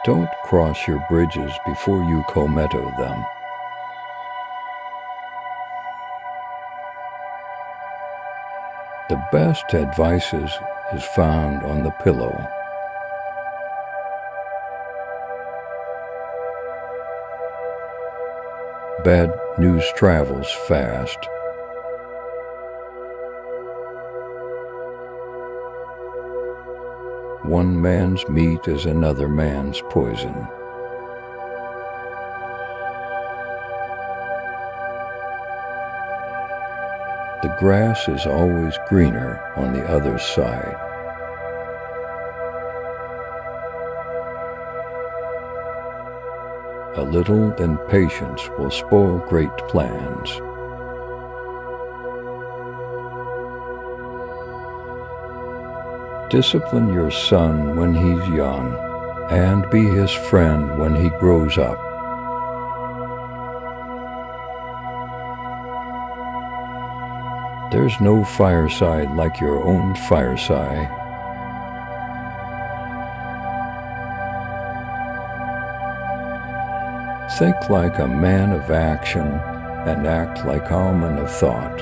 Don't cross your bridges before you Kometo them. The best advices is found on the pillow. Bad news travels fast. One man's meat is another man's poison. The grass is always greener on the other side. A little impatience will spoil great plans. Discipline your son when he's young, and be his friend when he grows up. There's no fireside like your own fireside. Think like a man of action and act like a man of thought.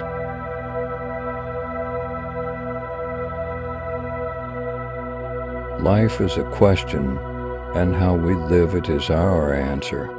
Life is a question, and how we live it is our answer.